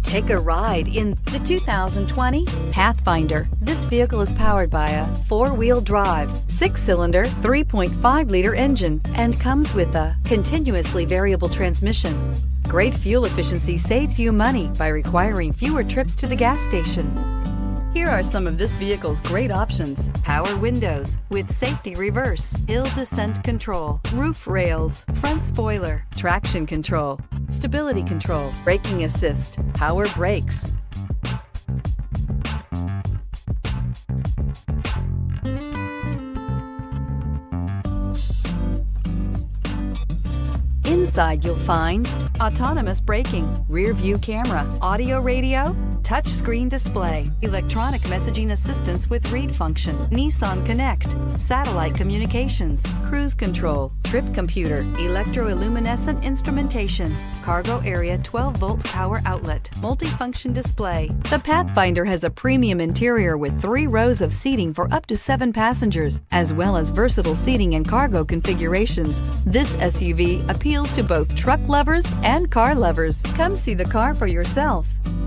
Take a ride in the 2020 Pathfinder. This vehicle is powered by a four-wheel drive, six-cylinder, 3.5-liter engine and comes with a continuously variable transmission. Great fuel efficiency saves you money by requiring fewer trips to the gas station. Here are some of this vehicle's great options: power windows with safety reverse, hill descent control, roof rails, front spoiler, traction control, stability control, braking assist, power brakes. Inside you'll find autonomous braking, rear view camera, audio radio, touchscreen display, electronic messaging assistance with read function, Nissan Connect, satellite communications, cruise control, trip computer, electroluminescent instrumentation, cargo area 12-volt power outlet, multifunction display. The Pathfinder has a premium interior with 3 rows of seating for up to 7 passengers, as well as versatile seating and cargo configurations. This SUV appeals to both truck lovers and car lovers. Come see the car for yourself.